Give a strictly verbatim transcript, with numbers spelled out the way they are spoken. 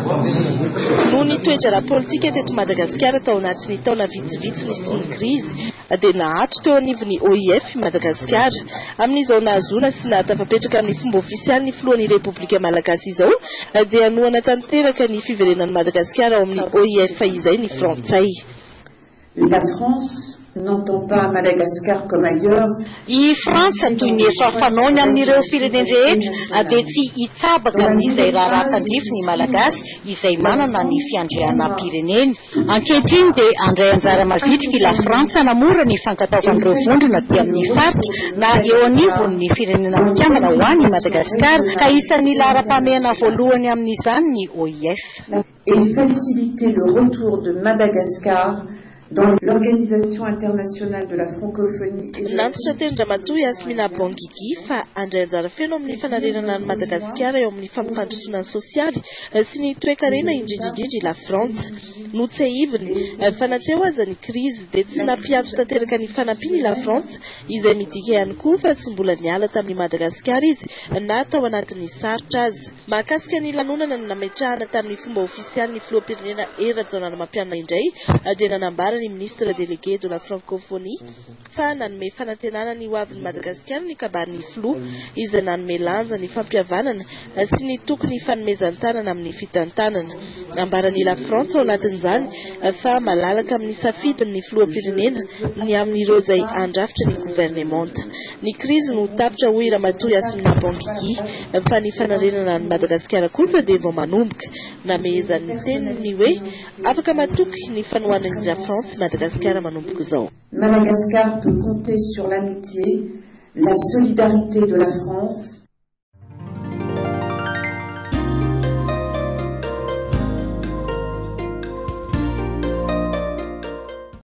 Noho ny toetra politika teto Madagasikara tao anatin'ny taona vitsivitsy nisy ny krizy dia nahato teo anivon'ny O I F Madagasikara. Amin'izao nahazoana sy nahatafapetraka amin'ny fomba ofisialy ny filohan'ny Repoblika Malagasy izao dia nohana tanteraka ny fiverenan'ny Madagasikara ao amin'ny O I F izay ny Frantsay. La France n'entend pas Madagascar comme ailleurs. I Frantsa toy ny efa fanaony amin'ireo fireneny rehetra dia tsy hitsabaka izay raharaham-pandrify ny Malagasy izay manana ny fiandrianam-pireneny. Ankehitriny dia andray anjara mavitrika la Frantsa namora ny fankataovan'ireo vondrona dia amin'ny faritra na eo anivon'ny firenena mikambana ho an'i Madagasikara ka isan'ny lahara-pahamehana voalohany amin'izany ny O I F. Et faciliter le retour de Madagascar dans l'Organisation internationale de la francophonie et de la... Nantotra teny Ramatoa Yasmina Bongigi fa andray anjara feno amin'ny fanarenana ny Madagasikara eo amin'ny fampifandrosoana sosialy sy ny toe-karena indrindrindrindra la Frantsa. Notsehiviny fa natseho aza ny krizy dia tsy nampiantso tanteraka ny fanampiany la Frantsa izay midika ihany koa fa tsy mbola niala tamin'ny Madagasikara izy na tao anatin'ny sarotra azy. Mahakasika ny lanonana no nametrahana tamin'ny fomba ofisialy ny filoham-pirenena Hery Rajaonaramapianina indray dia nanambara ny ministre délégué de la francophonie fa nanome fanantenana ny hoavin'ny Madagasikara ny kabarin'ny filoha izay nanome lanja ny fampihavanana sy ny tokony fanomezan-tanana amin'ny fitantanana. Ambarany la Frantsa ao anatin'izany fa malalaka amin'ny safidiny ny filoham-pirenena ny amin'ireo izay andrafitra ny gouvernemanta. Ny krizy no tapitra hoy Ramatoa Yasmina Bongigi fa ny fanarenana ny Madagasikara kosa dia vao manomboka. Namezany teniny hoe afaka matoky ny fanohanan'ny la Frantsa Madagascar manomboka zao. Madagascar peut compter sur l'amitié, la solidarité de la France